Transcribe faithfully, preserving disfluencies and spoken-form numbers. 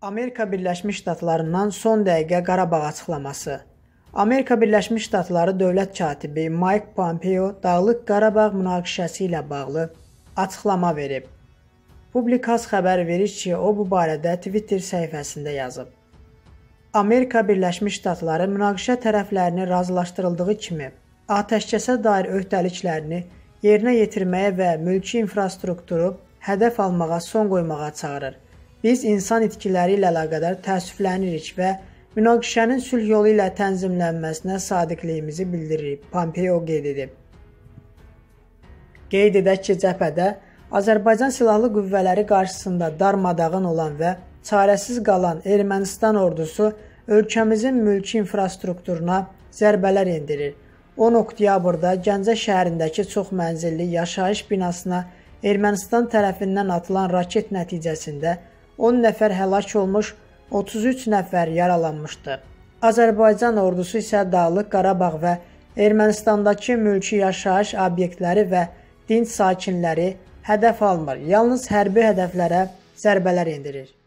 Amerika Birləşmiş Ştatlarından son dəqiqə Qarabağ açıqlaması. Amerika Birləşmiş Ştatları dövlət katibi Mike Pompeo Dağlıq Qarabağ münaqişəsi ilə bağlı açıqlama verib. Publikas xəbər verir ki, o bu barədə Twitter səhifəsində yazıb. Amerika Birləşmiş Ştatları münaqişə tərəflərini razılaşdırıldığı kimi atəşkəsə dair öhdəliklərini yerinə yetirməyə və mülki infrastrukturu hədəf almağa son qoymağa çağırır. Biz insan itkiləri ilə əlaqədar təəssüflənirik və münaqişənin sülh yolu ilə tənzimlənməsinə sadiqliyimizi bildiririk, Pompeo qeyd edib. Qeyd edək ki, cəbhədə Azərbaycan Silahlı Qüvvələri qarşısında darmadağın olan və çarəsiz qalan Ermənistan ordusu ölkəmizin mülki infrastrukturuna zərbələr endirir. on oktyabrda Gəncə şəhərindəki çoxmənzilli yaşayış binasına Ermənistan tərəfindən atılan raket nəticəsində on nəfər həlak olmuş, otuz üç nəfər yaralanmışdı. Azərbaycan ordusu isə Dağlıq Qarabağ və Ermənistandakı mülki yaşayış obyektləri və dinc sakinləri hədəf almır, yalnız hərbi hədəflərə zərbələr endirir.